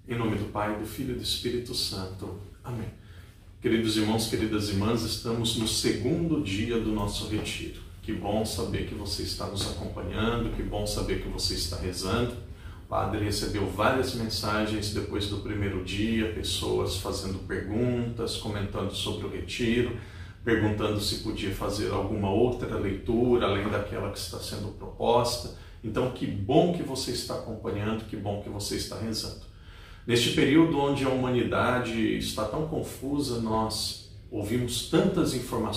Em nome do Pai, do Filho e do Espírito Santo. Amém. Queridos irmãos, queridas irmãs, estamos no segundo dia do nosso retiro. Que bom saber que você está nos acompanhando, que bom saber que você está rezando. O padre recebeu várias mensagens depois do primeiro dia, pessoas fazendo perguntas, comentando sobre o retiro, perguntando se podia fazer alguma outra leitura, além daquela que está sendo proposta. Então, que bom que você está acompanhando, que bom que você está rezando. Neste período onde a humanidade está tão confusa, nós ouvimos tantas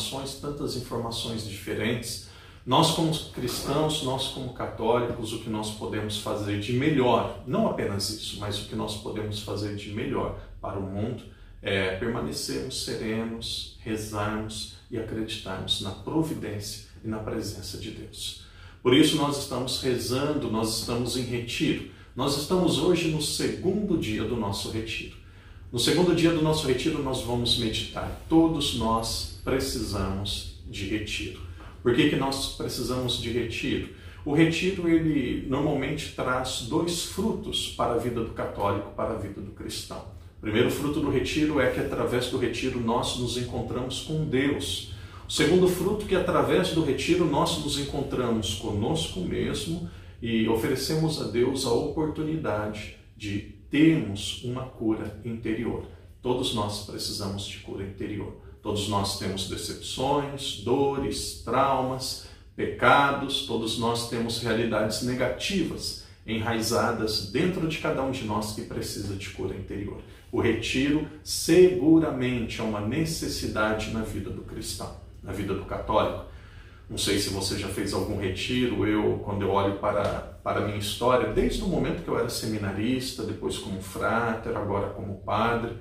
informações diferentes. Nós como cristãos, nós como católicos, o que nós podemos fazer de melhor, não apenas isso, mas o que nós podemos fazer de melhor para o mundo é permanecermos serenos, rezarmos e acreditarmos na providência e na presença de Deus. Por isso nós estamos rezando, nós estamos em retiro. Nós estamos hoje no segundo dia do nosso retiro. No segundo dia do nosso retiro nós vamos meditar. Todos nós precisamos de retiro. Por que nós precisamos de retiro? O retiro, ele normalmente traz dois frutos para a vida do católico, para a vida do cristão. O primeiro fruto do retiro é que através do retiro nós nos encontramos com Deus. O segundo fruto é que através do retiro nós nos encontramos conosco mesmo e oferecemos a Deus a oportunidade de termos uma cura interior. Todos nós precisamos de cura interior. Todos nós temos decepções, dores, traumas, pecados. Todos nós temos realidades negativas enraizadas dentro de cada um de nós que precisa de cura interior. O retiro seguramente é uma necessidade na vida do cristão, na vida do católico. Não sei se você já fez algum retiro. Quando eu olho para a minha história, desde o momento que eu era seminarista, depois como fráter, agora como padre,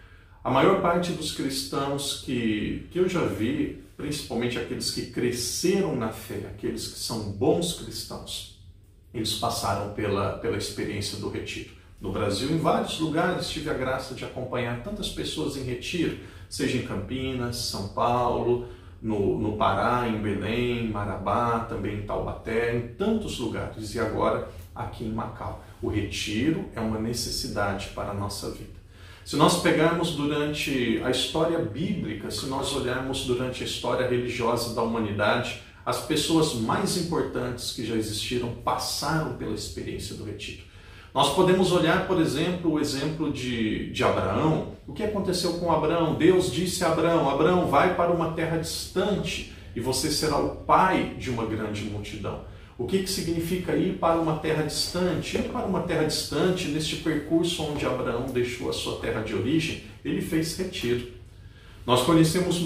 a maior parte dos cristãos que eu já vi, principalmente aqueles que cresceram na fé, aqueles que são bons cristãos, eles passaram pela experiência do retiro. No Brasil, em vários lugares, tive a graça de acompanhar tantas pessoas em retiro, seja em Campinas, São Paulo, no Pará, em Belém, Marabá, também em Taubaté, em tantos lugares, e agora aqui em Macau. O retiro é uma necessidade para a nossa vida. Se nós pegarmos durante a história bíblica, se nós olharmos durante a história religiosa da humanidade, as pessoas mais importantes que já existiram passaram pela experiência do retiro. Nós podemos olhar, por exemplo, o exemplo de Abraão. O que aconteceu com Abraão? Deus disse a Abraão: Abraão, vai para uma terra distante e você será o pai de uma grande multidão. O que significa ir para uma terra distante? Ir para uma terra distante, neste percurso onde Abraão deixou a sua terra de origem, ele fez retiro. Nós conhecemos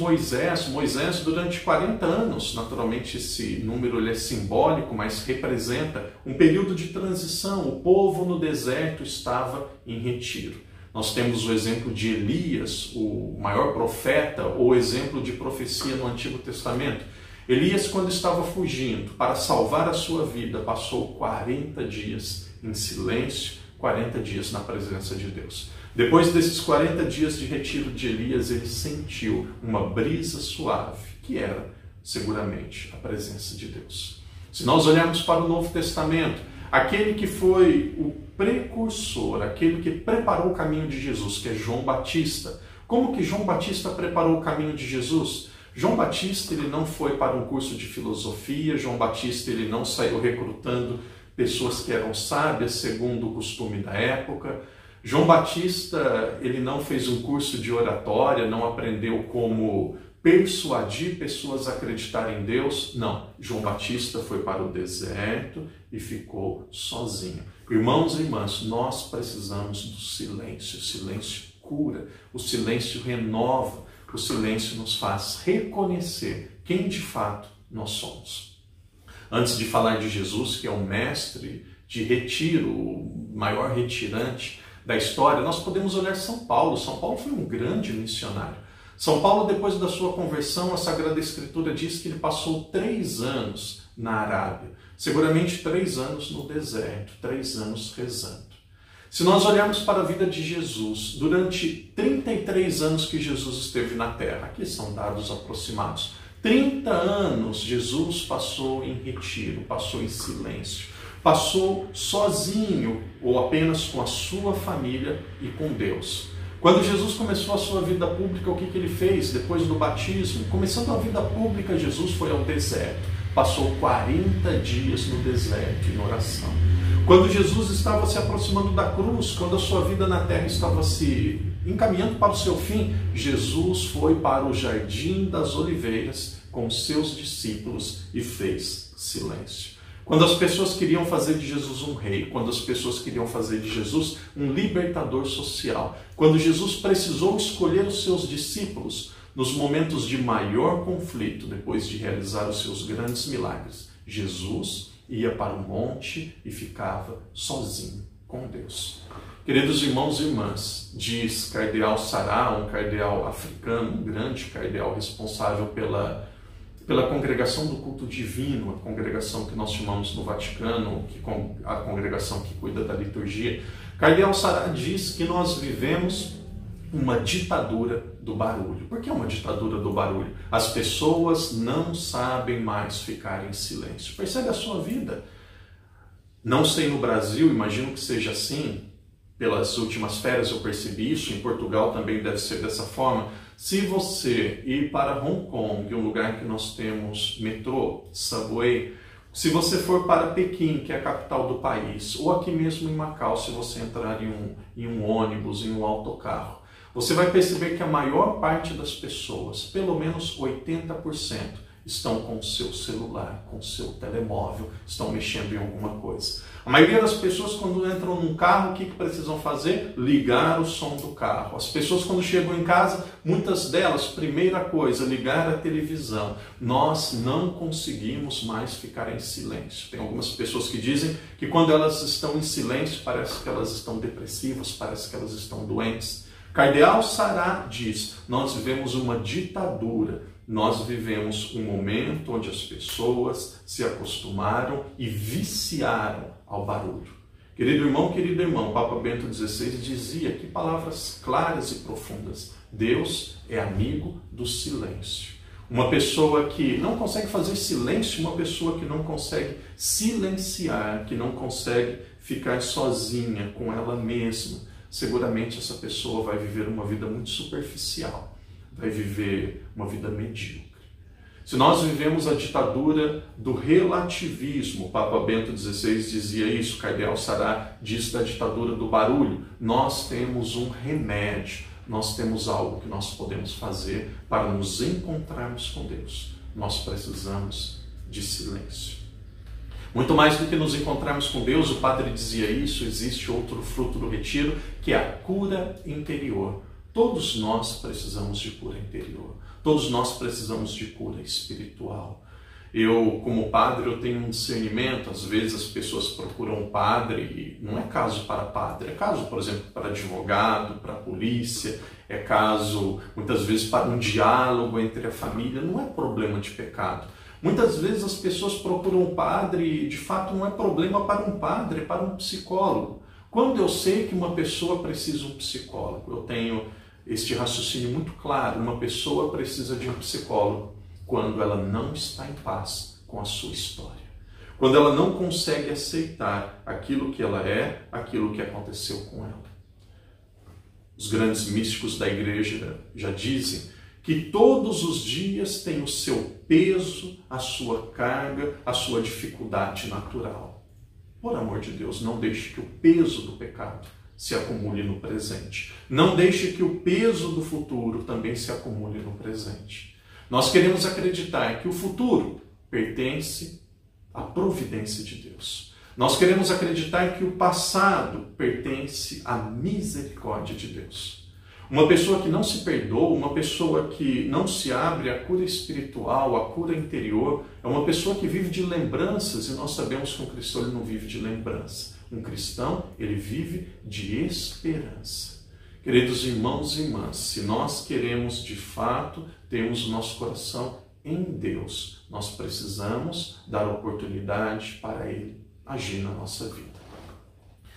Moisés durante 40 anos, naturalmente esse número ele é simbólico, mas representa um período de transição. O povo no deserto estava em retiro. Nós temos o exemplo de Elias, o maior profeta, ou exemplo de profecia no Antigo Testamento. Elias, quando estava fugindo para salvar a sua vida, passou 40 dias em silêncio, 40 dias na presença de Deus. Depois desses 40 dias de retiro de Elias, ele sentiu uma brisa suave, que era seguramente a presença de Deus. Se nós olharmos para o Novo Testamento, aquele que foi o precursor, aquele que preparou o caminho de Jesus, que é João Batista. Como que João Batista preparou o caminho de Jesus? João Batista ele não foi para um curso de filosofia, João Batista ele não saiu recrutando pessoas que eram sábias segundo o costume da época. João Batista ele não fez um curso de oratória, não aprendeu como persuadir pessoas a acreditarem em Deus. Não, João Batista foi para o deserto e ficou sozinho. Irmãos e irmãs, nós precisamos do silêncio. O silêncio cura, o silêncio renova, o silêncio nos faz reconhecer quem de fato nós somos. Antes de falar de Jesus, que é o mestre de retiro, o maior retirante da história, nós podemos olhar São Paulo. São Paulo foi um grande missionário. São Paulo, depois da sua conversão, a Sagrada Escritura diz que ele passou 3 anos na Arábia. Seguramente 3 anos no deserto, 3 anos rezando. Se nós olharmos para a vida de Jesus, durante 33 anos que Jesus esteve na Terra, aqui são dados aproximados, 30 anos Jesus passou em retiro, passou em silêncio, passou sozinho ou apenas com a sua família e com Deus. Quando Jesus começou a sua vida pública, o que ele fez depois do batismo? Começando a vida pública, Jesus foi ao deserto, passou 40 dias no deserto em oração. Quando Jesus estava se aproximando da cruz, quando a sua vida na terra estava se encaminhando para o seu fim, Jesus foi para o Jardim das Oliveiras com os seus discípulos e fez silêncio. Quando as pessoas queriam fazer de Jesus um rei, quando as pessoas queriam fazer de Jesus um libertador social, quando Jesus precisou escolher os seus discípulos nos momentos de maior conflito, depois de realizar os seus grandes milagres, Jesus ia para o monte e ficava sozinho com Deus. Queridos irmãos e irmãs, diz cardeal Sará, um cardeal africano, um grande cardeal responsável pela congregação do culto divino, a congregação que nós chamamos no Vaticano, a congregação que cuida da liturgia. Cardeal Sará diz que nós vivemos uma ditadura do barulho. Por que uma ditadura do barulho? As pessoas não sabem mais ficar em silêncio. Percebe a sua vida? Não sei no Brasil, imagino que seja assim. Pelas últimas férias eu percebi isso, em Portugal também deve ser dessa forma. Se você ir para Hong Kong, um lugar que nós temos metrô, subway, se você for para Pequim, que é a capital do país, ou aqui mesmo em Macau, se você entrar em um ônibus, em um autocarro, você vai perceber que a maior parte das pessoas, pelo menos 80%, estão com o seu celular, com o seu telemóvel, estão mexendo em alguma coisa. A maioria das pessoas, quando entram num carro, o que precisam fazer? Ligar o som do carro. As pessoas, quando chegam em casa, muitas delas, primeira coisa, ligar a televisão. Nós não conseguimos mais ficar em silêncio. Tem algumas pessoas que dizem que quando elas estão em silêncio, parece que elas estão depressivas, parece que elas estão doentes. Cardeal Sará diz, nós vivemos uma ditadura. Nós vivemos um momento onde as pessoas se acostumaram e viciaram ao barulho. Querido irmão, Papa Bento XVI dizia, que palavras claras e profundas, Deus é amigo do silêncio. Uma pessoa que não consegue fazer silêncio, uma pessoa que não consegue silenciar, que não consegue ficar sozinha com ela mesma, seguramente essa pessoa vai viver uma vida muito superficial. Vai viver uma vida medíocre. Se nós vivemos a ditadura do relativismo, o Papa Bento XVI dizia isso, Cardeal Sará diz da ditadura do barulho, nós temos um remédio, nós temos algo que nós podemos fazer para nos encontrarmos com Deus. Nós precisamos de silêncio. Muito mais do que nos encontrarmos com Deus, o padre dizia isso, existe outro fruto do retiro, que é a cura interior. Todos nós precisamos de cura interior. Todos nós precisamos de cura espiritual. Eu, como padre, eu tenho um discernimento. Às vezes as pessoas procuram um padre e não é caso para padre. É caso, por exemplo, para advogado, para polícia. É caso, muitas vezes, para um diálogo entre a família. Não é problema de pecado. Muitas vezes as pessoas procuram um padre e, de fato, não é problema para um padre, é para um psicólogo. Quando eu sei que uma pessoa precisa de um psicólogo, eu tenho este raciocínio muito claro, uma pessoa precisa de um psicólogo quando ela não está em paz com a sua história. Quando ela não consegue aceitar aquilo que ela é, aquilo que aconteceu com ela. Os grandes místicos da igreja já dizem que todos os dias tem o seu peso, a sua carga, a sua dificuldade natural. Por amor de Deus, não deixe que o peso do pecado se acumule no presente. Não deixe que o peso do futuro também se acumule no presente. Nós queremos acreditar que o futuro pertence à providência de Deus. Nós queremos acreditar que o passado pertence à misericórdia de Deus. Uma pessoa que não se perdoa, uma pessoa que não se abre à cura espiritual, à cura interior, é uma pessoa que vive de lembranças, e nós sabemos que um cristão ele não vive de lembrança. Um cristão, ele vive de esperança. Queridos irmãos e irmãs, se nós queremos de fato termos o nosso coração em Deus, nós precisamos dar oportunidade para Ele agir na nossa vida.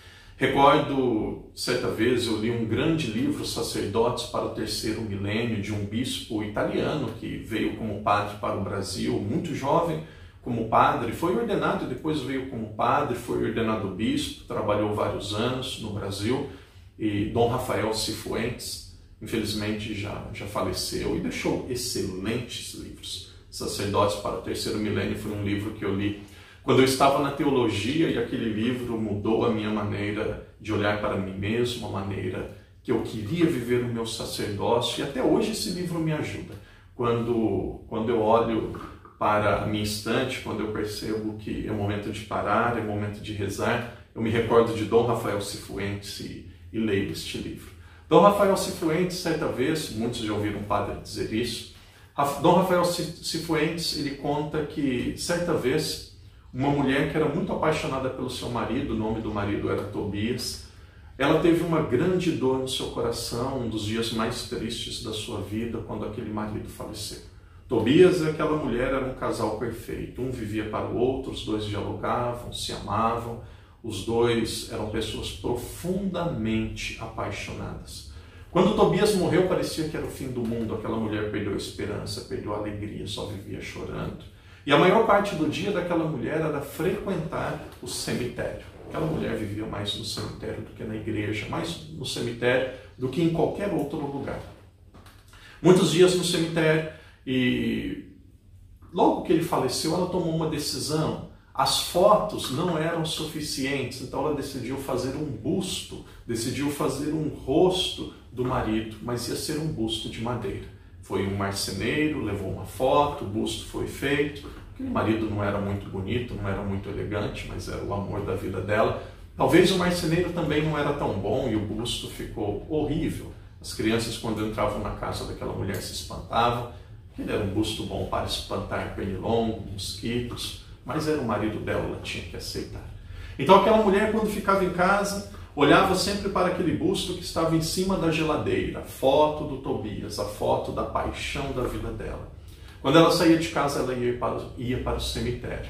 Recordo, certa vez, eu li um grande livro, Sacerdotes para o Terceiro Milênio, de um bispo italiano que veio como padre para o Brasil, muito jovem como padre, foi ordenado e depois veio como padre, foi ordenado bispo, trabalhou vários anos no Brasil, e Dom Rafael Cifuentes, infelizmente já faleceu e deixou excelentes livros. Sacerdotes para o Terceiro Milênio foi um livro que eu li quando eu estava na teologia, e aquele livro mudou a minha maneira de olhar para mim mesmo, a maneira que eu queria viver o meu sacerdócio, e até hoje esse livro me ajuda. Quando eu olho para a minha estante, quando eu percebo que é momento de parar, é momento de rezar, eu me recordo de Dom Rafael Cifuentes e leio este livro. Dom Rafael Cifuentes, certa vez, muitos já ouviram um padre dizer isso, Dom Rafael Cifuentes, ele conta que certa vez uma mulher que era muito apaixonada pelo seu marido, o nome do marido era Tobias, ela teve uma grande dor no seu coração, um dos dias mais tristes da sua vida, quando aquele marido faleceu. Tobias e aquela mulher eram um casal perfeito, um vivia para o outro, os dois dialogavam, se amavam, os dois eram pessoas profundamente apaixonadas. Quando Tobias morreu, parecia que era o fim do mundo, aquela mulher perdeu a esperança, perdeu a alegria, só vivia chorando. E a maior parte do dia daquela mulher era frequentar o cemitério. Aquela mulher vivia mais no cemitério do que na igreja, mais no cemitério do que em qualquer outro lugar. Muitos dias no cemitério, e logo que ele faleceu, ela tomou uma decisão. As fotos não eram suficientes, então ela decidiu fazer um busto, decidiu fazer um rosto do marido, mas ia ser um busto de madeira. Foi um marceneiro, levou uma foto, o busto foi feito. Aquele marido não era muito bonito, não era muito elegante, mas era o amor da vida dela. Talvez o marceneiro também não era tão bom e o busto ficou horrível. As crianças, quando entravam na casa daquela mulher, se espantavam. Ele era um busto bom para espantar pernilongo, mosquitos, mas era o marido dela, ela tinha que aceitar. Então aquela mulher, quando ficava em casa, olhava sempre para aquele busto que estava em cima da geladeira, a foto do Tobias, a foto da paixão da vida dela. Quando ela saía de casa, ela ia para o cemitério.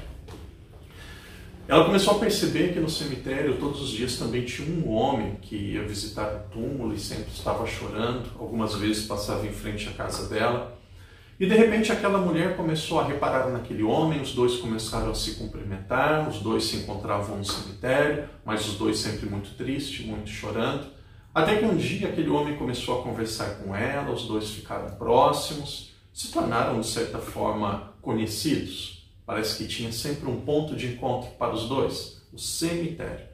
Ela começou a perceber que no cemitério, todos os dias, também tinha um homem que ia visitar o túmulo e sempre estava chorando. Algumas vezes passava em frente à casa dela. E de repente aquela mulher começou a reparar naquele homem, os dois começaram a se cumprimentar, os dois se encontravam no cemitério, mas os dois sempre muito tristes, muito chorando. Até que um dia aquele homem começou a conversar com ela, os dois ficaram próximos, se tornaram de certa forma conhecidos. Parece que tinha sempre um ponto de encontro para os dois, o cemitério.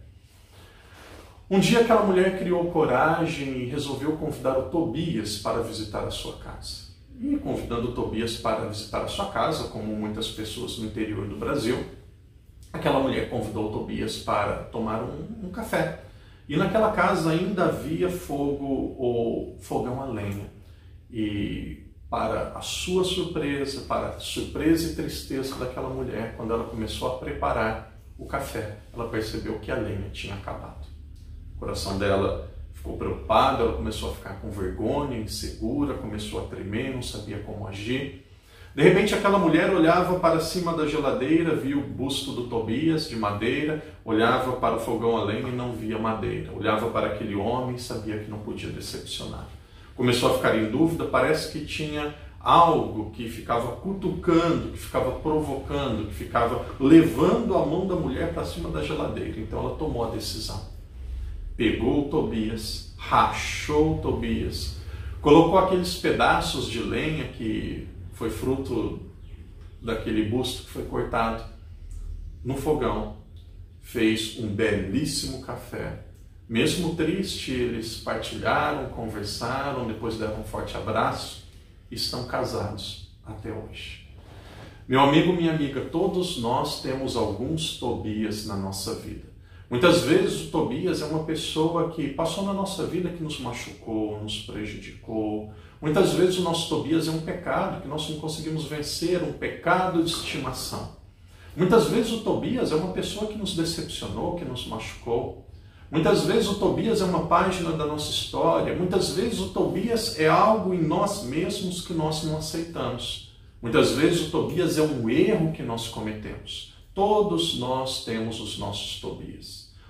Um dia aquela mulher criou coragem e resolveu convidar o Tobias para visitar a sua casa. E convidando o Tobias para visitar a sua casa, como muitas pessoas no interior do Brasil, aquela mulher convidou o Tobias para tomar um café. E naquela casa ainda havia fogo ou fogão a lenha. E para a sua surpresa, para a surpresa e tristeza daquela mulher, quando ela começou a preparar o café, ela percebeu que a lenha tinha acabado. O coração dela ficou preocupada, ela começou a ficar com vergonha, insegura, começou a tremer, não sabia como agir. De repente aquela mulher olhava para cima da geladeira, via o busto do Tobias de madeira, olhava para o fogão a lenha e não via madeira. Olhava para aquele homem e sabia que não podia decepcionar. Começou a ficar em dúvida, parece que tinha algo que ficava cutucando, que ficava provocando, que ficava levando a mão da mulher para cima da geladeira. Então ela tomou a decisão. Pegou o Tobias, rachou o Tobias, colocou aqueles pedaços de lenha que foi fruto daquele busto que foi cortado no fogão, fez um belíssimo café. Mesmo triste, eles partilharam, conversaram, depois deram um forte abraço e estão casados até hoje. Meu amigo, minha amiga, todos nós temos alguns Tobias na nossa vida. Muitas vezes o Tobias é uma pessoa que passou na nossa vida que nos machucou, nos prejudicou. Muitas vezes o nosso Tobias é um pecado que nós não conseguimos vencer, um pecado de estimação. Muitas vezes o Tobias é uma pessoa que nos decepcionou, que nos machucou. Muitas vezes o Tobias é uma página da nossa história. Muitas vezes o Tobias é algo em nós mesmos que nós não aceitamos. Muitas vezes o Tobias é um erro que nós cometemos. Todos nós temos os nossos Tobias.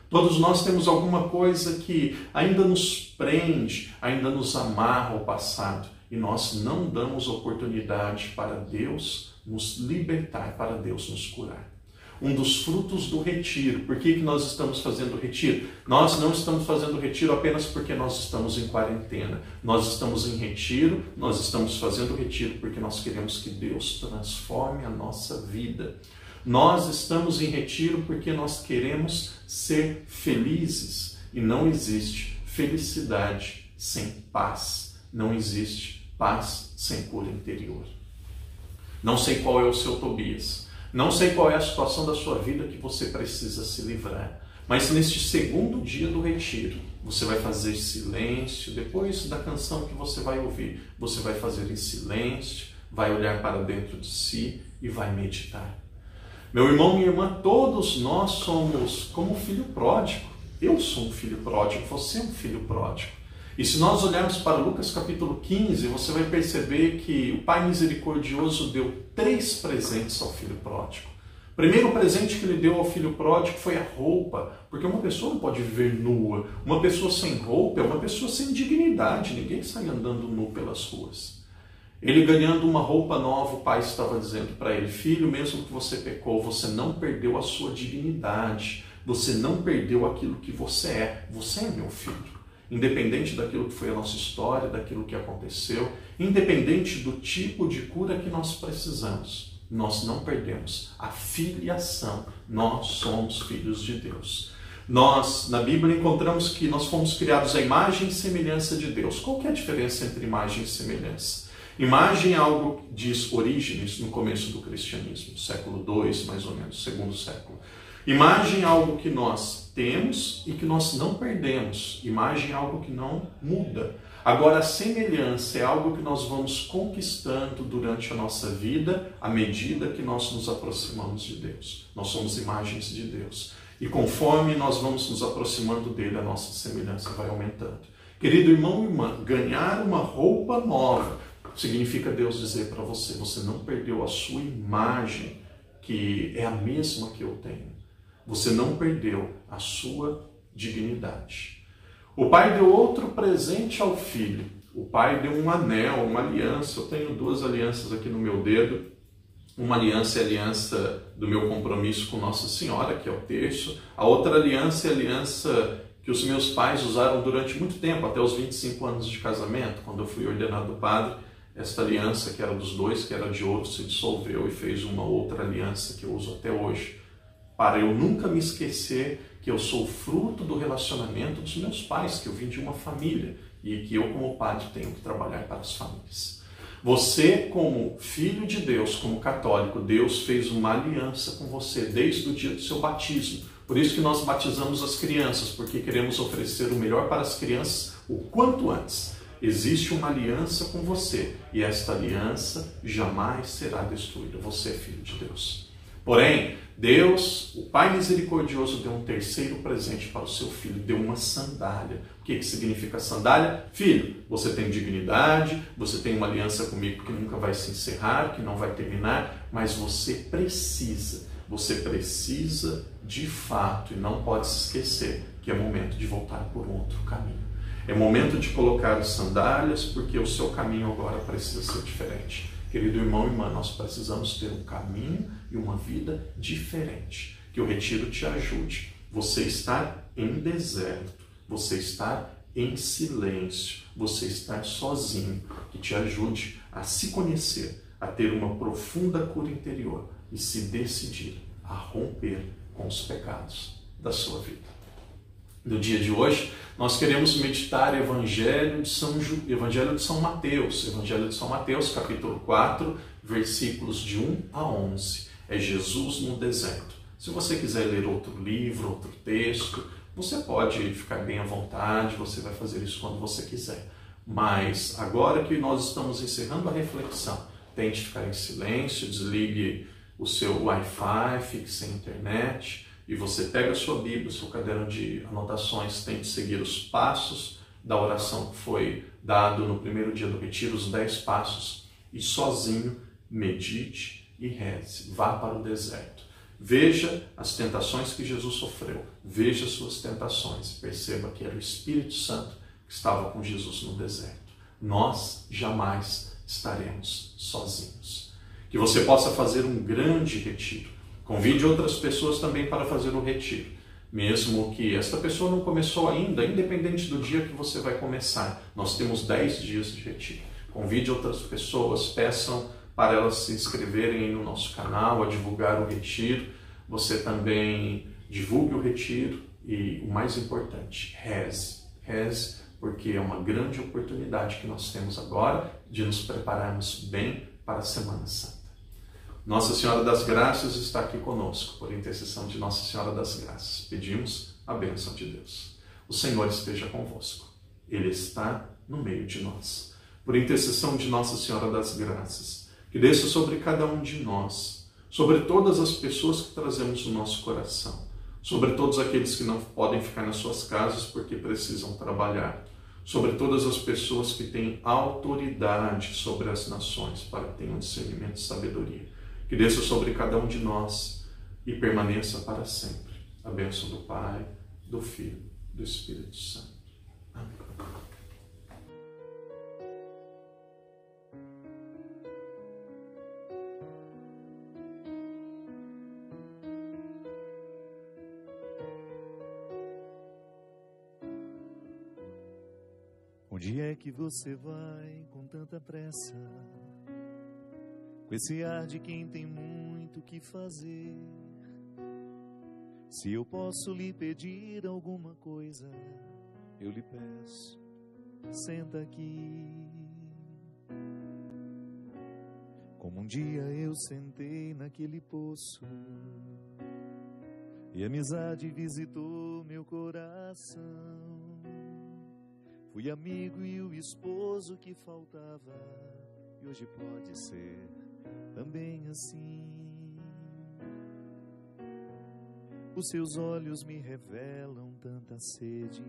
Todos nós temos alguma coisa que ainda nos prende, ainda nos amarra ao passado. E nós não damos oportunidade para Deus nos libertar, para Deus nos curar. Um dos frutos do retiro. Por que nós estamos fazendo retiro? Nós não estamos fazendo retiro apenas porque nós estamos em quarentena. Nós estamos em retiro, nós estamos fazendo retiro porque nós queremos que Deus transforme a nossa vida. Nós estamos em retiro porque nós queremos ser felizes. E não existe felicidade sem paz. Não existe paz sem cura interior. Não sei qual é o seu Tobias. Não sei qual é a situação da sua vida que você precisa se livrar. Mas neste segundo dia do retiro, você vai fazer silêncio. Depois da canção que você vai ouvir, você vai fazer em silêncio, vai olhar para dentro de si e vai meditar. Meu irmão, minha irmã, todos nós somos como um filho pródigo. Eu sou um filho pródigo, você é um filho pródigo. E se nós olharmos para Lucas capítulo 15, você vai perceber que o Pai misericordioso deu 3 presentes ao filho pródigo. O primeiro presente que ele deu ao filho pródigo foi a roupa, porque uma pessoa não pode viver nua. Uma pessoa sem roupa é uma pessoa sem dignidade, ninguém sai andando nu pelas ruas. Ele ganhando uma roupa nova, o pai estava dizendo para ele: filho, mesmo que você pecou, você não perdeu a sua dignidade, você não perdeu aquilo que você é meu filho. Independente daquilo que foi a nossa história, daquilo que aconteceu, independente do tipo de cura que nós precisamos, nós não perdemos a filiação, nós somos filhos de Deus. Nós, na Bíblia, encontramos que nós fomos criados à imagem e semelhança de Deus. Qual que é a diferença entre imagem e semelhança? Imagem é algo que diz Orígenes no começo do cristianismo, século II, mais ou menos, segundo século. Imagem é algo que nós temos e que nós não perdemos. Imagem é algo que não muda. Agora, a semelhança é algo que nós vamos conquistando durante a nossa vida à medida que nós nos aproximamos de Deus. Nós somos imagens de Deus. E conforme nós vamos nos aproximando dele, a nossa semelhança vai aumentando. Querido irmão e irmã, ganhar uma roupa nova significa Deus dizer para você: você não perdeu a sua imagem, que é a mesma que eu tenho. Você não perdeu a sua dignidade. O pai deu outro presente ao filho. O pai deu um anel, uma aliança. Eu tenho 2 alianças aqui no meu dedo. Uma aliança é a aliança do meu compromisso com Nossa Senhora, que é o terço. A outra aliança é a aliança que os meus pais usaram durante muito tempo, até os 25 anos de casamento. Quando eu fui ordenado padre, esta aliança, que era dos 2, que era de ouro, se dissolveu e fez uma outra aliança que eu uso até hoje, para eu nunca me esquecer que eu sou fruto do relacionamento dos meus pais, que eu vim de uma família e que eu, como padre, tenho que trabalhar para as famílias. Você, como filho de Deus, como católico, Deus fez uma aliança com você desde o dia do seu batismo. Por isso que nós batizamos as crianças, porque queremos oferecer o melhor para as crianças o quanto antes. Existe uma aliança com você e esta aliança jamais será destruída. Você é filho de Deus. Porém, Deus, o Pai misericordioso, deu um terceiro presente para o seu filho, deu uma sandália. O que significa sandália? Filho, você tem dignidade, você tem uma aliança comigo que nunca vai se encerrar, que não vai terminar, mas você precisa de fato, e não pode se esquecer, que é momento de voltar por um outro caminho. É momento de colocar as sandálias, porque o seu caminho agora precisa ser diferente. Querido irmão e irmã, nós precisamos ter um caminho e uma vida diferente. Que o retiro te ajude. Você estar em deserto, você estar em silêncio, você estar sozinho. Que te ajude a se conhecer, a ter uma profunda cura interior e se decidir a romper com os pecados da sua vida. No dia de hoje, nós queremos meditar Evangelho de São Mateus. Evangelho de São Mateus, capítulo 4, versículos de 1 a 11. É Jesus no deserto. Se você quiser ler outro livro, outro texto, você pode ficar bem à vontade, você vai fazer isso quando você quiser. Mas agora que nós estamos encerrando a reflexão, tente ficar em silêncio, desligue o seu Wi-Fi, fique sem internet. E você pega a sua Bíblia, o seu caderno de anotações, tente seguir os passos da oração que foi dado no primeiro dia do retiro, os 10 passos, e sozinho medite e reze. Vá para o deserto. Veja as tentações que Jesus sofreu, veja suas tentações, perceba que era o Espírito Santo que estava com Jesus no deserto. Nós jamais estaremos sozinhos. Que você possa fazer um grande retiro. Convide outras pessoas também para fazer o retiro. Mesmo que esta pessoa não começou ainda, independente do dia que você vai começar, nós temos 10 dias de retiro. Convide outras pessoas, peçam para elas se inscreverem aí no nosso canal, a divulgar o retiro. Você também divulgue o retiro e, o mais importante, reze. Reze, porque é uma grande oportunidade que nós temos agora de nos prepararmos bem para a Semana Santa. Nossa Senhora das Graças está aqui conosco, por intercessão de Nossa Senhora das Graças. Pedimos a bênção de Deus. O Senhor esteja convosco. Ele está no meio de nós. Por intercessão de Nossa Senhora das Graças, que desça sobre cada um de nós, sobre todas as pessoas que trazemos no nosso coração, sobre todos aqueles que não podem ficar nas suas casas porque precisam trabalhar, sobre todas as pessoas que têm autoridade sobre as nações para que tenham discernimento e sabedoria. Que desça sobre cada um de nós e permaneça para sempre. A bênção do Pai, do Filho, do Espírito Santo. Amém. Onde é que você vai com tanta pressa? Com esse ar de quem tem muito o que fazer. Se eu posso lhe pedir alguma coisa, eu lhe peço, senta aqui. Como um dia eu sentei naquele poço e a amizade visitou meu coração. Fui amigo e o esposo que faltava, e hoje pode ser também assim. Os seus olhos me revelam tanta sede,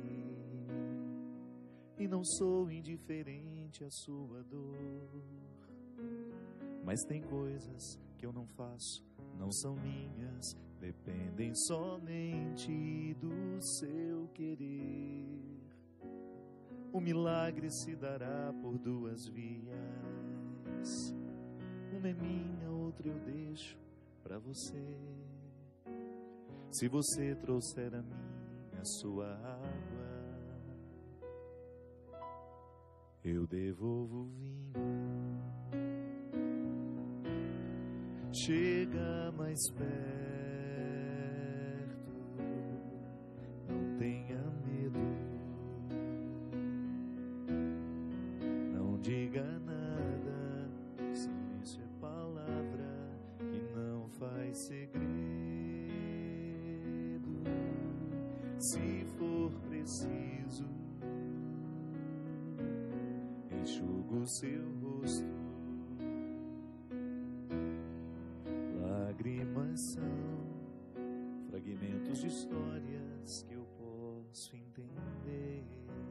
e não sou indiferente à sua dor. Mas tem coisas que eu não faço, não são minhas, dependem somente do seu querer. O milagre se dará por duas vias. Uma é minha, outra eu deixo pra você. Se você trouxer a mim a sua água, eu devolvo o vinho. Chega mais perto, não tenha medo. Diga nada, silêncio é palavra que não faz segredo. Se for preciso, enxugo seu rosto. Lágrimas são fragmentos de histórias que eu posso entender.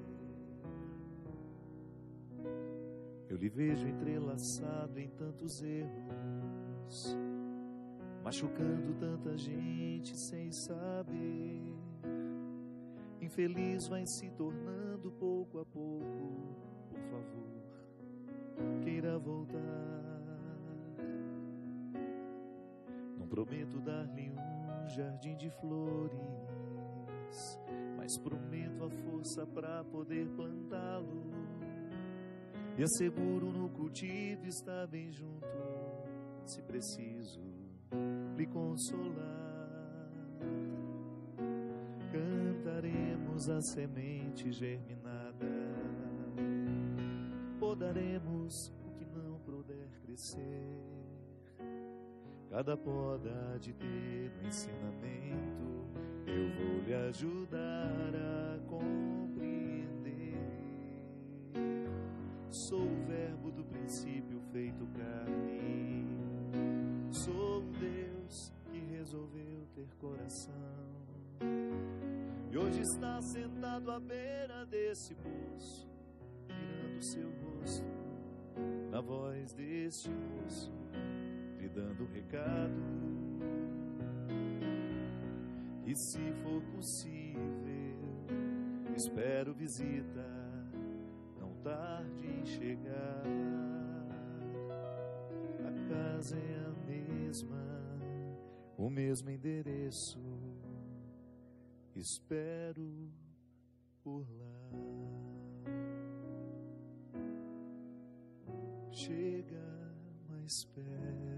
Eu lhe vejo entrelaçado em tantos erros, machucando tanta gente sem saber. Infeliz vai se tornando pouco a pouco. Por favor, queira voltar. Não prometo dar-lhe um jardim de flores, mas prometo a força para poder plantá-lo. E asseguro no cultivo estar bem junto, se preciso lhe consolar. Cantaremos a semente germinada, podaremos o que não puder crescer. Cada poda de ter um ensinamento, eu vou lhe ajudar a compreender. Sou o verbo do princípio feito carne, sou o Deus que resolveu ter coração, e hoje está sentado à beira desse poço, mirando seu rosto na voz deste moço, lhe dando um recado. E se for possível, espero visita, não tarde em chegar. A casa é a mesma, o mesmo endereço, espero por lá. Chega mais perto.